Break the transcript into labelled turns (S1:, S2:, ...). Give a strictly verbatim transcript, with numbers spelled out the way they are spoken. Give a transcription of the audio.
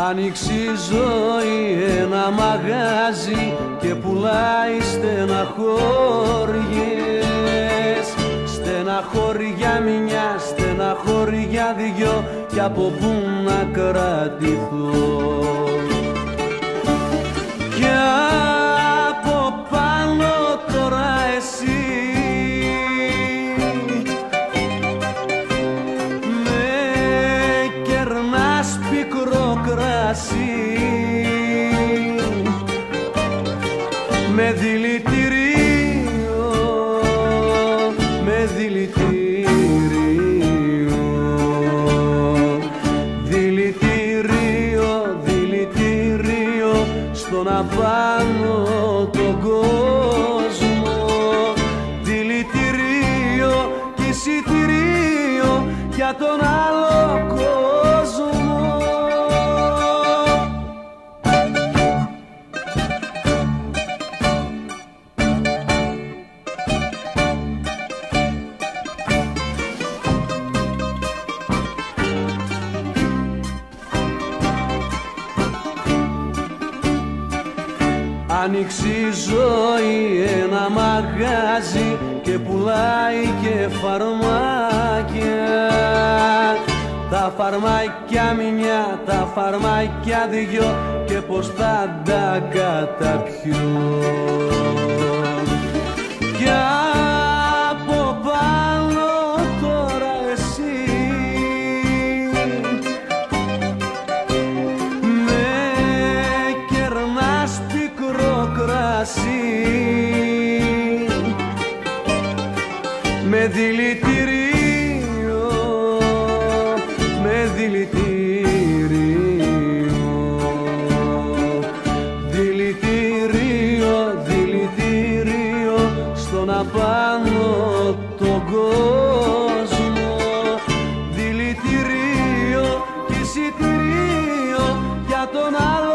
S1: Άνοιξε η ζωή ένα μαγάζι και πουλάει στεναχώριες. Στεναχώρια μια, στεναχώρια δυο, κι από πού να κρατηθώ. Κι από πάνω τώρα εσύ με κερνάς πικρό κρασί, με δηλητηρίο, με δηλητηρίο, δηλητηρίο, δηλητηρίο στον απάνω τον κόσμο, δηλητηρίο κι εισιτηρίο για τον άλλο κόσμο. Άνοιξε η ζωή ένα μαγάζι και πουλάει και φαρμάκια. Τα φαρμάκια μια, τα φαρμάκια δυο, και πως θα τα καταπιώ. Κι από πάνω τώρα εσύ με κερνάς πικρό κρασί, με δηλητηρίο, με δηλητηρίο, δηλητηρίο, δηλητηρίο στον απάνω τον κόσμο, δηλητηρίο κι εισιτηρίο για τον άλλο